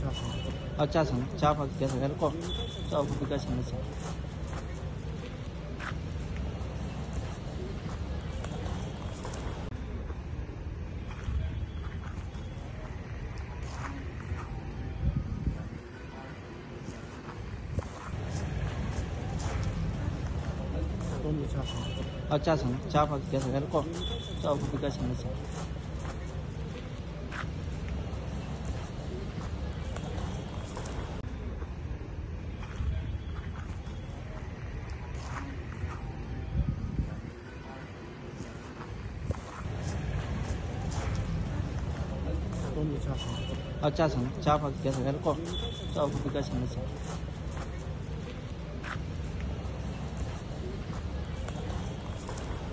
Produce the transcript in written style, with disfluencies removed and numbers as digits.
加层加法给它来过，照顾比较强的强。加层加法给它来过，照顾比较强的强。加层加法给它来过，照顾比较强的强。